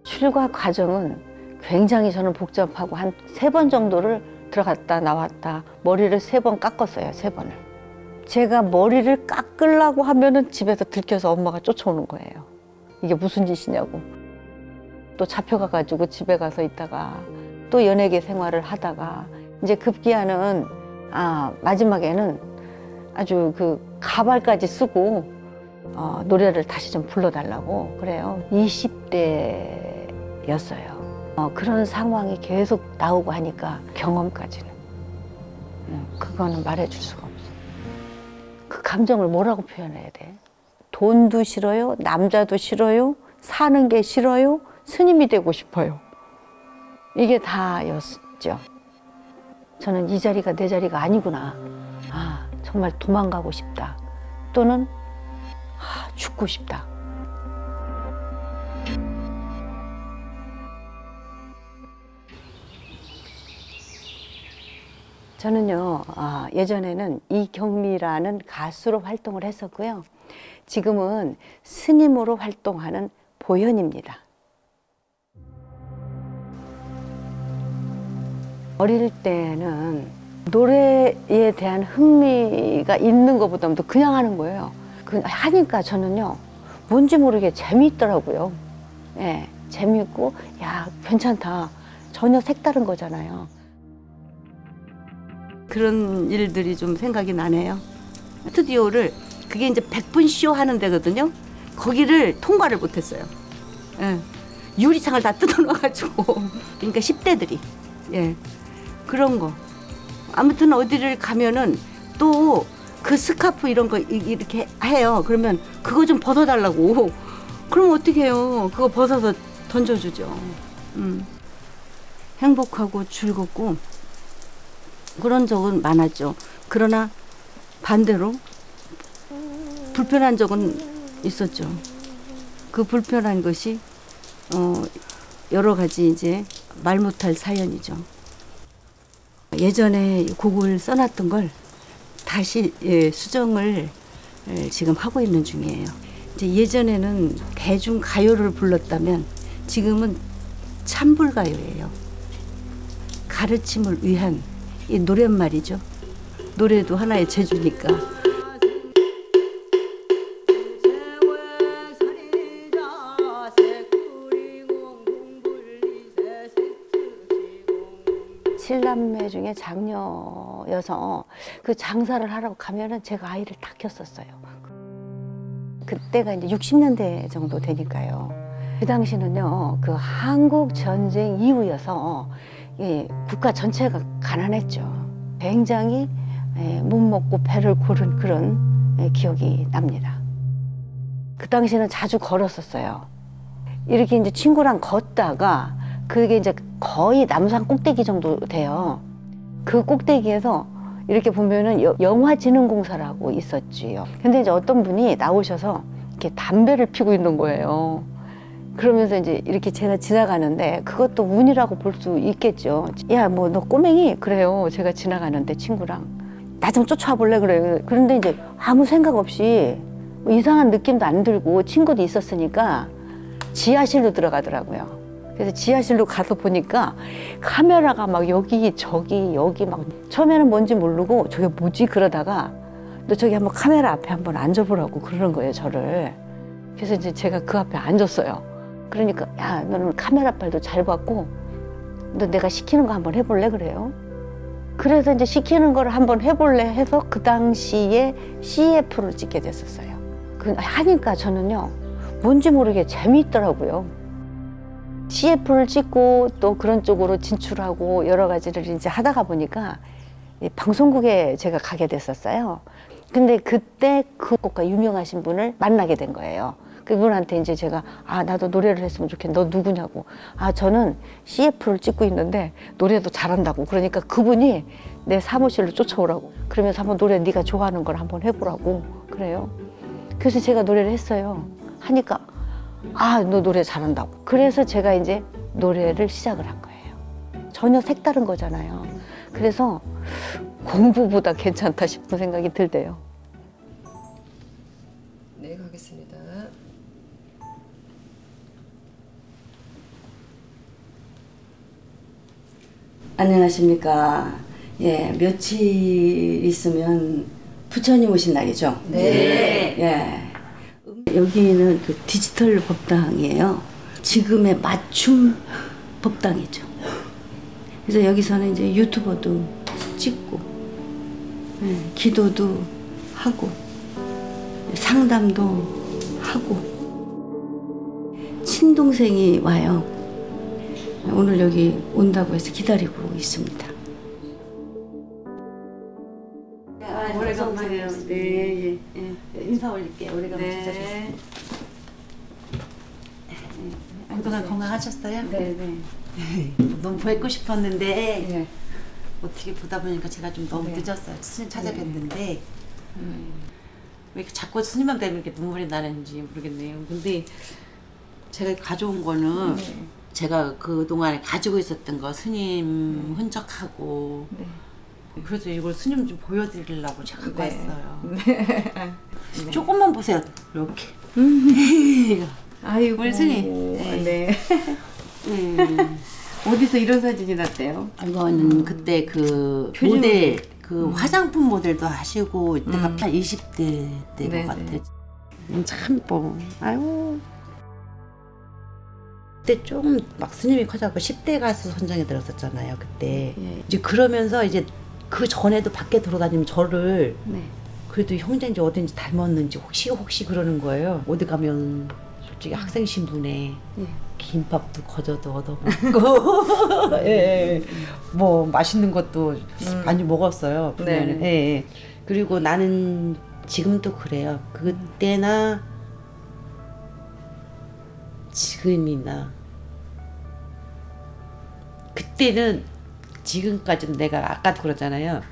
출가 과정은 굉장히 저는 복잡하고 한 3번 정도를 들어갔다 나왔다 머리를 3번 깎았어요. 3번을. 제가 머리를 깎으려고 하면은 집에서 들켜서 엄마가 쫓아오는 거예요. 이게 무슨 짓이냐고. 또 잡혀가가지고 집에 가서 있다가 또 연예계 생활을 하다가 이제 급기야는 마지막에는 아주 그 가발까지 쓰고 노래를 다시 좀 불러달라고 그래요. 20대였어요. 그런 상황이 계속 나오고 하니까 경험까지는 그거는 말해줄 수가 없어. 그 감정을 뭐라고 표현해야 돼? 돈도 싫어요, 남자도 싫어요, 사는 게 싫어요, 스님이 되고 싶어요. 이게 다였죠. 저는 이 자리가 내 자리가 아니구나. 정말 도망가고 싶다. 또는 죽고 싶다. 저는요, 예전에는 이경미라는 가수로 활동을 했었고요. 지금은 스님으로 활동하는 보현입니다. 어릴 때는 노래에 대한 흥미가 있는 것보다도 그냥 하는 거예요. 하니까 저는요, 뭔지 모르게 재미있더라고요. 예, 재미있고, 야, 괜찮다. 전혀 색다른 거잖아요. 그런 일들이 좀 생각이 나네요. 스튜디오를, 그게 이제 100분 쇼 하는 데거든요. 거기를 통과를 못했어요. 예, 유리창을 다 뜯어놔가지고. 그러니까 10대들이. 예, 그런 거. 아무튼 어디를 가면은 또 그 스카프 이런 거 이렇게 해요. 그러면 그거 좀 벗어달라고. 그럼 어떻게 해요? 그거 벗어서 던져주죠. 행복하고 즐겁고 그런 적은 많았죠. 그러나 반대로 불편한 적은 있었죠. 그 불편한 것이 여러 가지 이제 말 못할 사연이죠. 예전에 곡을 써놨던 걸 다시 수정을 지금 하고 있는 중이에요. 이제 예전에는 대중 가요를 불렀다면 지금은 찬불가요예요. 가르침을 위한 이 노랫말이죠. 노래도 하나의 재주니까. 칠남매 중에 장녀여서 그 장사를 하라고 가면은 제가 아이를 다 켰었어요. 그때가 이제 60년대 정도 되니까요. 그 당시는요, 그 한국 전쟁 이후여서 국가 전체가 가난했죠. 굉장히 못 먹고 배를 고른 그런 기억이 납니다. 그 당시는 자주 걸었었어요. 이렇게 이제 친구랑 걷다가 그게 이제 거의 남산 꼭대기 정도 돼요. 그 꼭대기에서 이렇게 보면은 영화진흥공사라고 있었지요. 근데 이제 어떤 분이 나오셔서 이렇게 담배를 피고 있는 거예요. 그러면서 이제 이렇게 제가 지나가는데 그것도 운이라고 볼 수 있겠죠. 야, 뭐 너 꼬맹이? 그래요. 제가 지나가는데 친구랑 나 좀 쫓아와 볼래? 그래요. 그런데 이제 아무 생각 없이 뭐 이상한 느낌도 안 들고 친구도 있었으니까 지하실로 들어가더라고요. 그래서 지하실로 가서 보니까 카메라가 막 여기 저기 여기 막 처음에는 뭔지 모르고 저게 뭐지 그러다가 너 저기 한번 카메라 앞에 한번 앉아보라고 그러는 거예요, 저를. 그래서 이제 제가 그 앞에 앉았어요. 그러니까 야, 너는 카메라 빨도 잘 봤고 너 내가 시키는 거 한번 해볼래? 그래요. 그래서 이제 시키는 거를 한번 해볼래 해서 그 당시에 CF를 찍게 됐었어요. 하니까 저는요, 뭔지 모르게 재미있더라고요. CF를 찍고 또 그런 쪽으로 진출하고 여러 가지를 이제 하다가 보니까 방송국에 제가 가게 됐었어요. 근데 그때 그 곡가 유명하신 분을 만나게 된 거예요. 그분한테 이제 제가 나도 노래를 했으면 좋겠는데 너 누구냐고. 저는 CF를 찍고 있는데 노래도 잘한다고. 그러니까 그분이 내 사무실로 쫓아오라고. 그러면서 한번 노래 네가 좋아하는 걸 한번 해보라고. 그래요. 그래서 제가 노래를 했어요. 하니까 너 노래 잘한다고. 그래서 제가 이제 노래를 시작을 한 거예요. 전혀 색다른 거잖아요. 그래서 공부보다 괜찮다 싶은 생각이 들대요. 네, 가겠습니다. 안녕하십니까. 예, 며칠 있으면 부처님 오신 날이죠. 네. 예. 여기는 그 디지털 법당이에요. 지금의 맞춤 법당이죠. 그래서 여기서는 이제 유튜버도 찍고, 예, 기도도 하고, 상담도 하고. 친동생이 와요. 오늘 여기 온다고 해서 기다리고 있습니다. 오래간만이에요. 네, 예. 인사 올릴게요. 오래간만에 네. 그동안 건강하셨어요? 네, 네. 너무 뵙고 싶었는데 네. 어떻게 보다 보니까 제가 좀 너무 네. 늦었어요. 스님 찾아뵀는데 왜 이렇게 자꾸 스님만 뵈면 이렇게 눈물이 나는지 모르겠네요. 근데 제가 가져온 거는 네. 제가 그동안에 가지고 있었던 거 스님 흔적하고 네. 그래서 이걸 스님 좀 보여드리려고 제가 갖고 네. 왔어요. 조금만 보세요. 이렇게. 아이고. 우리 스님. 네. 어디서 이런 사진이 났대요? 이거는 그때 그 표준 모델, 그 화장품 모델도 하시고 이때가 한 20대 때인 네네. 것 같아요. 참 예뻐. 아유. 그때 조금 막 스님이 커져갖고 10대 가수 선정에 들었었잖아요. 그때. 예. 이제 그러면서 이제 그 전에도 밖에 돌아다니면 저를 네. 그래도 형제인지 어딘지 닮았는지 혹시 그러는 거예요. 어디 가면 솔직히 학생 신분에 예. 김밥도 거저도 얻어먹고 예, 뭐 맛있는 것도 많이 먹었어요. 보면은. 네. 예, 예. 그리고 나는 지금도 그래요. 그때나 지금이나 그때는 지금까지는 내가 아까도 그러잖아요.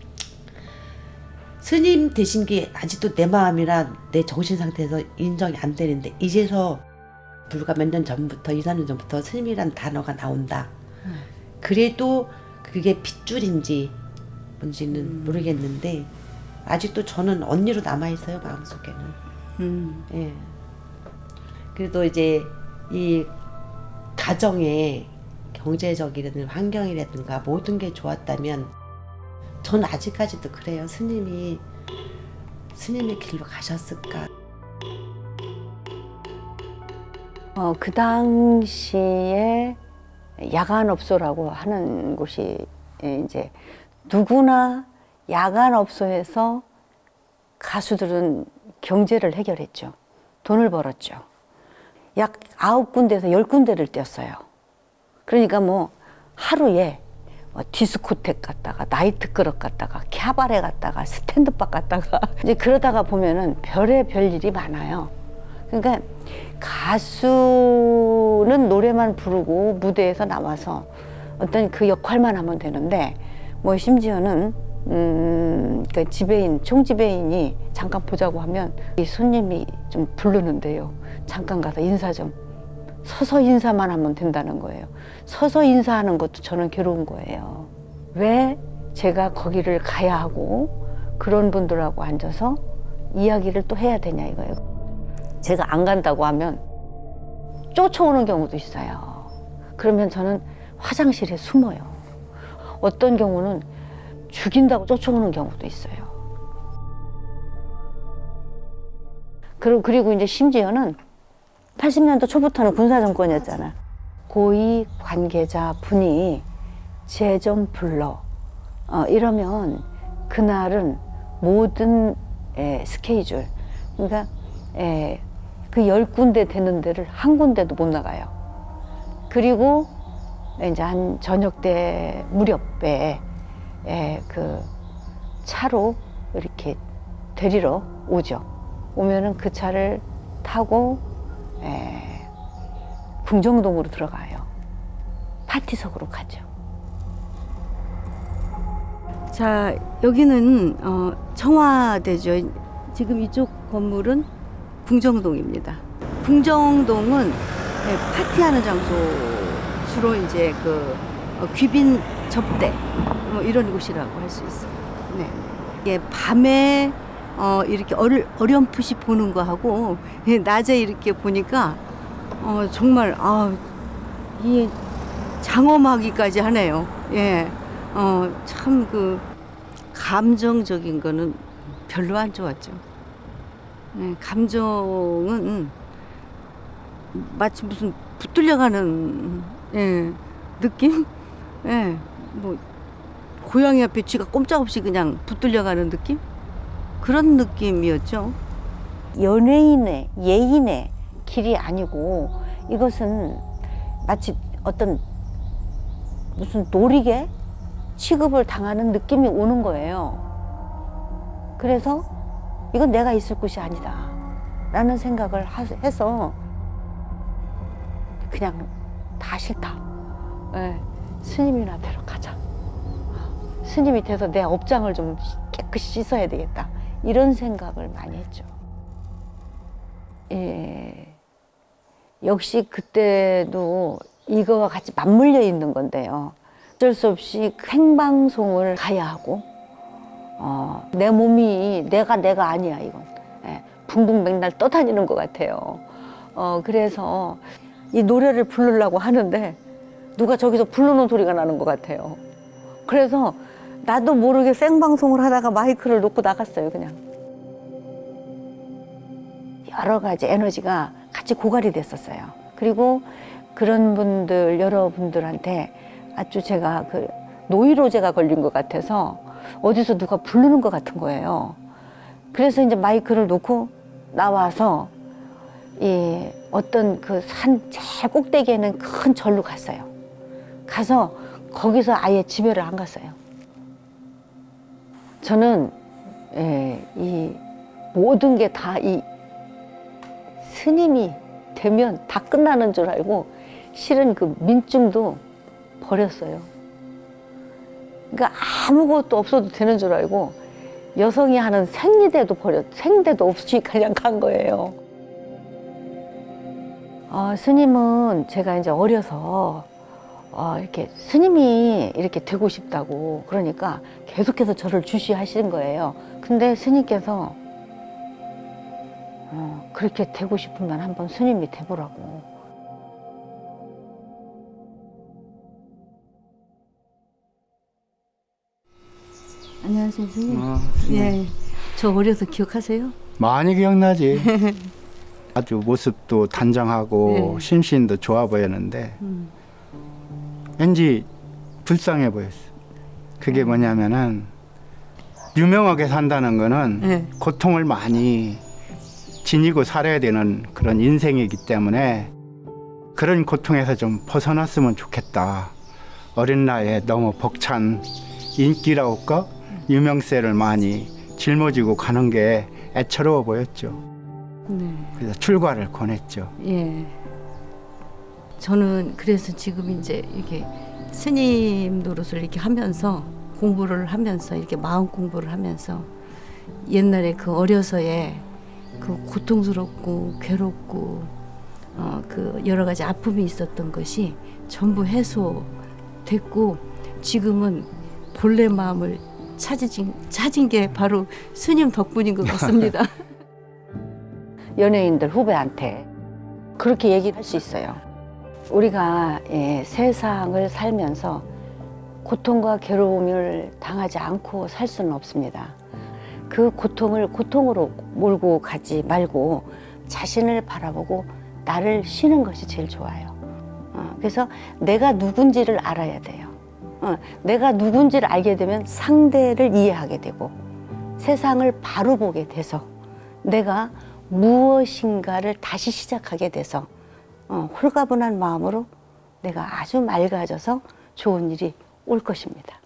스님 되신 게 아직도 내 마음이나 내 정신 상태에서 인정이 안 되는데 이제서 불과 몇 년 전부터 2, 3년 전부터 스님이란 단어가 나온다. 그래도 그게 핏줄인지 뭔지는 모르겠는데 아직도 저는 언니로 남아있어요. 마음속에는. 예. 그래도 이제 이 가정의 경제적이라든 환경이라든가 모든 게 좋았다면 저는 아직까지도 그래요. 스님의 길로 가셨을까. 그 당시에 야간업소라고 하는 곳이 이제 누구나 야간업소에서 가수들은 경제를 해결했죠. 돈을 벌었죠. 약 9군데에서 10군데를 뛰었어요. 그러니까 뭐 하루에 디스코텍 갔다가 나이트클럽 갔다가 캬바레 갔다가 스탠드바 갔다가 이제 그러다가 보면은 별의 별일이 많아요. 그러니까 가수는 노래만 부르고 무대에서 나와서 어떤 그 역할만 하면 되는데 뭐 심지어는 그 지배인, 총지배인이 잠깐 보자고 하면 이 손님이 좀 부르는데요. 잠깐 가서 인사 좀. 서서 인사만 하면 된다는 거예요. 서서 인사하는 것도 저는 괴로운 거예요. 왜 제가 거기를 가야 하고 그런 분들하고 앉아서 이야기를 또 해야 되냐 이거예요. 제가 안 간다고 하면 쫓아오는 경우도 있어요. 그러면 저는 화장실에 숨어요. 어떤 경우는 죽인다고 쫓아오는 경우도 있어요. 그리고 이제 심지어는 80년도 초부터는 군사정권이었잖아. 고위 관계자 분이 쟤 좀 불러. 이러면 그날은 모든 스케줄, 그러니까 그 10군데 되는 데를 한 군데도 못 나가요. 그리고 이제 한 저녁 때 무렵에 그 차로 이렇게 데리러 오죠. 오면은 그 차를 타고 궁정동으로 들어가요. 파티석으로 가죠. 자, 여기는 청와대죠. 지금 이쪽 건물은 궁정동입니다. 궁정동은 파티하는 장소, 주로 이제 그 귀빈 접대 뭐 이런 곳이라고 할 수 있어요. 네. 이게 밤에 이렇게 어렴풋이 보는 거하고 낮에 이렇게 보니까 정말 이 장엄하기까지 하네요. 예, 참 그 감정적인 거는 별로 안 좋았죠. 예, 감정은 마치 무슨 붙들려가는 예, 느낌? 예, 뭐 고양이 앞에 쥐가 꼼짝없이 그냥 붙들려가는 느낌? 그런 느낌이었죠. 연예인의 예인의 길이 아니고 이것은 마치 어떤 무슨 놀이개 취급을 당하는 느낌이 오는 거예요. 그래서 이건 내가 있을 곳이 아니다 라는 생각을 해서 그냥 다 싫다. 네, 스님이나 데려가자. 스님이 돼서 내 업장을 좀 깨끗이 씻어야 되겠다. 이런 생각을 많이 했죠. 예, 역시 그때도 이거와 같이 맞물려 있는 건데요. 어쩔 수 없이 생방송을 가야 하고 내 몸이 내가 아니야 이건. 예, 붕붕 맥날 떠다니는 것 같아요. 그래서 이 노래를 부르려고 하는데 누가 저기서 부르는 소리가 나는 것 같아요. 그래서 나도 모르게 생방송을 하다가 마이크를 놓고 나갔어요 그냥. 여러 가지 에너지가 같이 고갈이 됐었어요. 그리고 그런 분들 여러분들한테 아주 제가 그 노이로제가 걸린 것 같아서 어디서 누가 부르는 것 같은 거예요. 그래서 이제 마이크를 놓고 나와서 이 어떤 그 산 제일 꼭대기에 있는 큰 절로 갔어요. 가서 거기서 아예 집에를 안 갔어요. 저는 이 모든 게 다 이 스님이 되면 다 끝나는 줄 알고 실은 그 민증도 버렸어요. 그러니까 아무것도 없어도 되는 줄 알고 여성이 하는 생리대도 생대도 없이 그냥 간 거예요. 스님은 제가 이제 어려서 이렇게 스님이 이렇게 되고 싶다고 그러니까 계속해서 저를 주시하시는 거예요. 근데 스님께서 그렇게 되고 싶으면 한번 스님이 돼보라고. 안녕하세요, 스님. 예, 저 어려서 기억하세요? 많이 기억나지. 아주 모습도 단정하고 심신도 좋아 보였는데 왠지 불쌍해 보였어. 그게 뭐냐면은 유명하게 산다는 거는 고통을 많이 지니고 살아야 되는 그런 인생이기 때문에 그런 고통에서 좀 벗어났으면 좋겠다. 어린 나이에 너무 벅찬 인기라고 할까? 유명세를 많이 짊어지고 가는 게 애처로워 보였죠. 그래서 출가를 권했죠. 예. 저는 그래서 지금 이제 이렇게 스님 노릇을 이렇게 하면서 공부를 하면서 이렇게 마음 공부를 하면서 옛날에 그 어려서의 그 고통스럽고 괴롭고 그 여러 가지 아픔이 있었던 것이 전부 해소됐고 지금은 본래 마음을 찾은 게 바로 스님 덕분인 것 같습니다. 연예인들 후배한테 그렇게 얘기를 할 수 있어요. 우리가 세상을 살면서 고통과 괴로움을 당하지 않고 살 수는 없습니다. 그 고통을 고통으로 몰고 가지 말고 자신을 바라보고 나를 쉬는 것이 제일 좋아요. 그래서 내가 누군지를 알아야 돼요. 내가 누군지를 알게 되면 상대를 이해하게 되고 세상을 바로 보게 돼서 내가 무엇인가를 다시 시작하게 돼서 홀가분한 마음으로 내가 아주 맑아져서 좋은 일이 올 것입니다.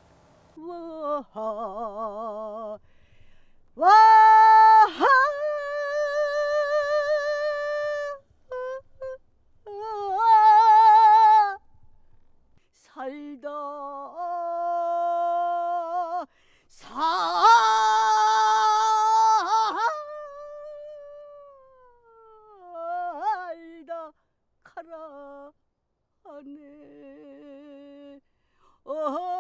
살다 가라 하네.